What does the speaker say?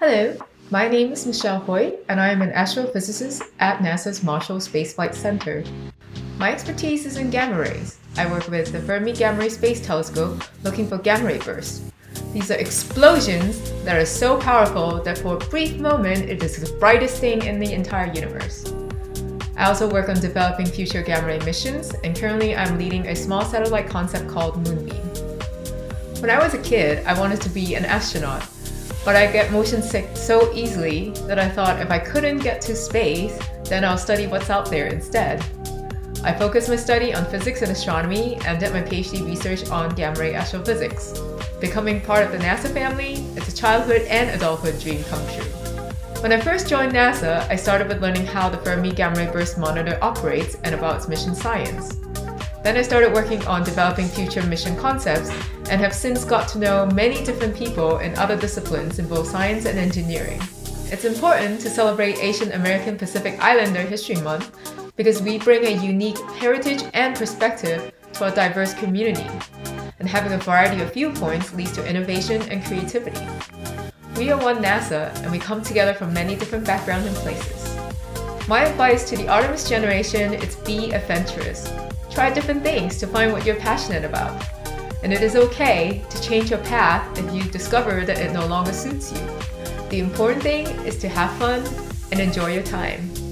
Hello, my name is Michelle Hoyt, and I am an astrophysicist at NASA's Marshall Spaceflight Center. My expertise is in gamma rays. I work with the Fermi Gamma Ray Space Telescope looking for gamma ray bursts. These are explosions that are so powerful that for a brief moment it is the brightest thing in the entire universe. I also work on developing future gamma ray missions, and currently I'm leading a small satellite concept called Moonbeam. When I was a kid, I wanted to be an astronaut, but I get motion sick so easily that I thought if I couldn't get to space, then I'll study what's out there instead. I focused my study on physics and astronomy and did my PhD research on gamma ray astrophysics. Becoming part of the NASA family is a childhood and adulthood dream come true. When I first joined NASA, I started with learning how the Fermi Gamma Ray Burst Monitor operates and about its mission science. Then I started working on developing future mission concepts and have since got to know many different people in other disciplines in both science and engineering. It's important to celebrate Asian American Pacific Islander History Month because we bring a unique heritage and perspective to a diverse community, and having a variety of viewpoints leads to innovation and creativity. We are one NASA, and we come together from many different backgrounds and places. My advice to the Artemis generation is be adventurous. Try different things to find what you're passionate about. And it is okay to change your path if you discover that it no longer suits you. The important thing is to have fun and enjoy your time.